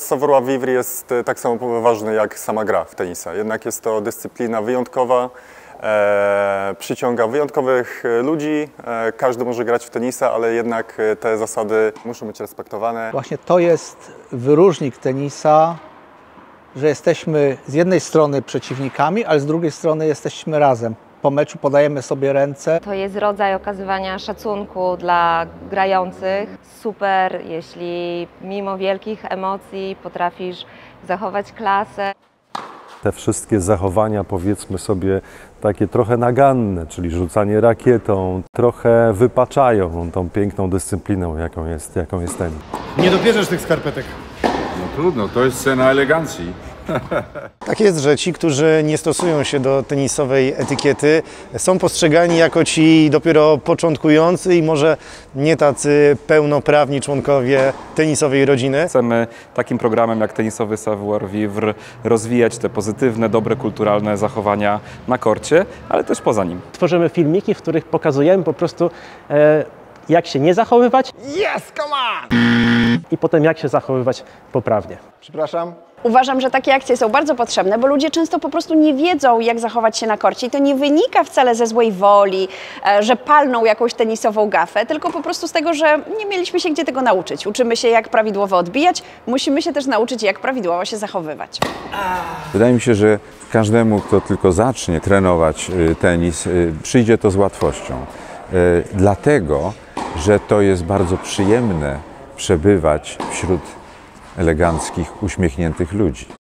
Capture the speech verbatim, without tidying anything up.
savoir vivre jest tak samo ważny jak sama gra w tenisa. Jednak jest to dyscyplina wyjątkowa, e, przyciąga wyjątkowych ludzi. E, każdy może grać w tenisa, ale jednak te zasady muszą być respektowane. Właśnie to jest wyróżnik tenisa, że jesteśmy z jednej strony przeciwnikami, ale z drugiej strony jesteśmy razem. Po meczu podajemy sobie ręce. To jest rodzaj okazywania szacunku dla grających. Super, jeśli mimo wielkich emocji potrafisz zachować klasę. Te wszystkie zachowania, powiedzmy sobie, takie trochę naganne, czyli rzucanie rakietą, trochę wypaczają tą piękną dyscypliną, jaką jest, jaką jest tenis. Nie dobierzesz tych skarpetek. No trudno, to jest cena elegancji. Tak jest, że ci, którzy nie stosują się do tenisowej etykiety, są postrzegani jako ci dopiero początkujący i może nie tacy pełnoprawni członkowie tenisowej rodziny. Chcemy takim programem jak tenisowy savoir vivre rozwijać te pozytywne, dobre, kulturalne zachowania na korcie, ale też poza nim. Tworzymy filmiki, w których pokazujemy po prostu e, jak się nie zachowywać. Yes, come on! I potem jak się zachowywać poprawnie. Przepraszam. Uważam, że takie akcje są bardzo potrzebne, bo ludzie często po prostu nie wiedzą, jak zachować się na korcie i to nie wynika wcale ze złej woli, że palną jakąś tenisową gafę, tylko po prostu z tego, że nie mieliśmy się gdzie tego nauczyć. Uczymy się, jak prawidłowo odbijać, musimy się też nauczyć, jak prawidłowo się zachowywać. Wydaje mi się, że każdemu, kto tylko zacznie trenować tenis, przyjdzie to z łatwością. Dlatego, że to jest bardzo przyjemne przebywać wśród eleganckich, uśmiechniętych ludzi.